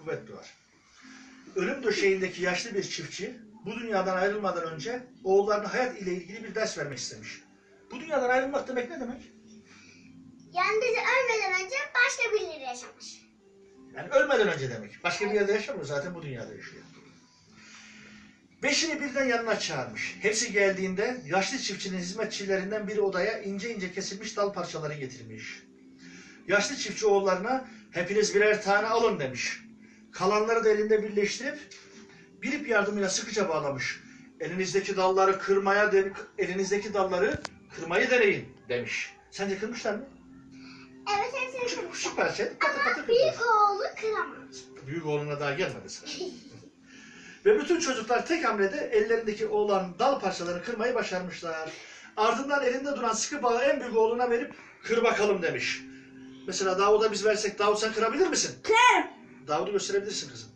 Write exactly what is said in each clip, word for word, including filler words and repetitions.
kuvvetli var. Ölüm döşeğindeki yaşlı bir çiftçi bu dünyadan ayrılmadan önce oğullarına hayat ile ilgili bir ders vermek istemiş. Bu dünyadan ayrılmak demek ne demek? Yani bizi ölmeden önce başka birileri yaşamış. Yani ölmeden önce demek. Başka bir yerde yaşamıyor, zaten bu dünyada yaşıyor. Beşini birden yanına çağırmış. Hepsi geldiğinde yaşlı çiftçinin hizmetçilerinden biri odaya ince ince kesilmiş dal parçaları getirmiş. Yaşlı çiftçi oğullarına hepiniz birer tane alın demiş. Kalanları da elinde birleştirip bir ip yardımıyla sıkıca bağlamış. Elinizdeki dalları kırmaya den elinizdeki dalları kırmayı deneyin demiş. Sence kırmışlar mı? Evet, hepsini kırmış. Süper şey. Patır patır Ama büyük kırdılar. oğlu kıramamış. Büyük oğluna daha gelmedi sıra. Ve bütün çocuklar tek hamlede ellerindeki olan dal parçalarını kırmayı başarmışlar. Ardından elinde duran sıkı bağı en büyük oğluna verip kır bakalım demiş. Mesela Davud'a biz versek, Davud sen kırabilir misin? Kırarım. Davud'u gösterebilirsin kızım.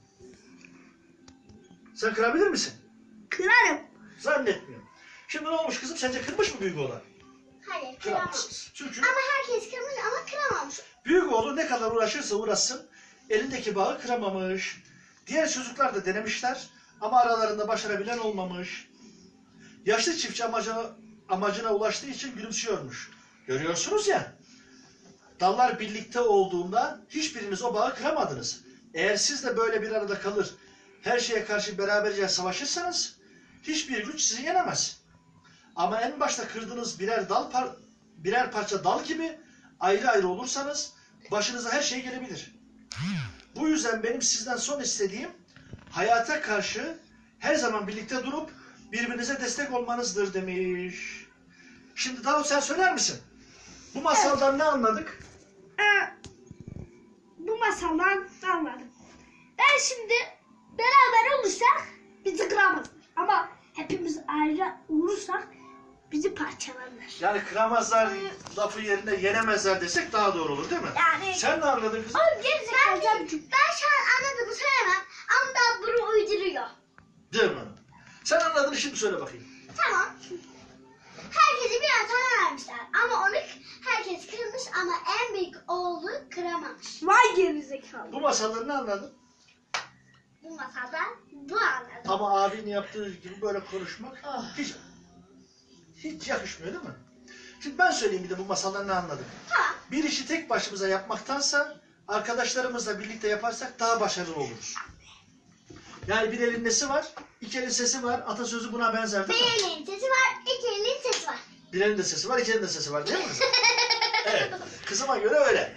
Sen kırabilir misin? Kırarım. Zannetmiyorum. Şimdi ne olmuş kızım? Sence kırmış mı büyük oğlan? Hayır, Kıramamış. kıramamış. Çünkü Ama herkes kırmış ama kıramamış. büyük oğlu ne kadar uğraşırsa uğraşsın elindeki bağı kıramamış. Diğer çocuklar da denemişler ama aralarında başarabilen olmamış. Yaşlı çiftçi amacına, amacına ulaştığı için gülümsüyormuş. Görüyorsunuz ya, dallar birlikte olduğunda hiçbiriniz o bağı kıramadınız. Eğer siz de böyle bir arada kalır, her şeye karşı beraberce savaşırsanız hiçbir güç sizi yenemez. Ama en başta kırdığınız birer dal par birer parça dal gibi ayrı ayrı olursanız başınıza her şey gelebilir. Bu yüzden benim sizden son istediğim hayata karşı her zaman birlikte durup birbirinize destek olmanızdır demiş. Şimdi Davut sen söyler misin? Bu masaldan ne anladık? Ee, bu masaldan anladım. Ben şimdi beraber olursak bizi kıramazlar. Ama hepimiz ayrı olursak bizi parçalarlar. Yani kıramazlar lafı yerine yenemezler desek daha doğru olur değil mi? Yani... Sen ne anladın kızım? Oğlum gerizekalı Ben, amcık. ben şu an anladığımı söylemem ama da bunu uyduruyor. Değil mi? Sen anladın, şimdi söyle bakayım. Tamam. Herkese birer tane vermişler ama onu herkes kırmış ama en büyük oğlu kıramamış. Vay gerizekalı. Bu masalları ne anladın? Bu masada bu anladım. Ama abinin yaptığı gibi böyle konuşmak hiç hiç yakışmıyor değil mi? Şimdi ben söyleyeyim bir de bu masaldan ne anladım. Tamam. Bir işi tek başımıza yapmaktansa arkadaşlarımızla birlikte yaparsak daha başarılı oluruz. Yani bir elin nesi var, iki elin sesi var. Atasözü buna benzer değil mi? Bir elin sesi var, iki elin sesi var. Bir elin de sesi var, iki elin de sesi var değil mi kızım? Evet. Kızıma göre öyle.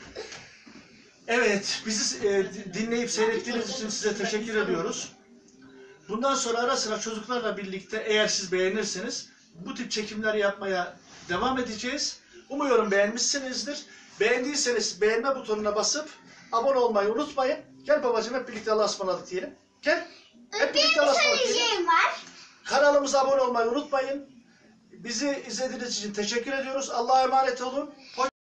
Evet, bizi e, dinleyip seyrettiğiniz için size teşekkür ediyoruz. Bundan sonra ara sıra çocuklarla birlikte eğer siz beğenirseniz bu tip çekimler yapmaya devam edeceğiz. Umuyorum beğenmişsinizdir. Beğendiyseniz beğenme butonuna basıp abone olmayı unutmayın. Gel babacığım hep birlikte Allah'a ısmarladık diyelim. Gel. Hep Benim birlikte Allah'a bir ısmarladık diyelim. söyleyeceğim var. Kanalımıza abone olmayı unutmayın. Bizi izlediğiniz için teşekkür ediyoruz. Allah'a emanet olun. Hoşça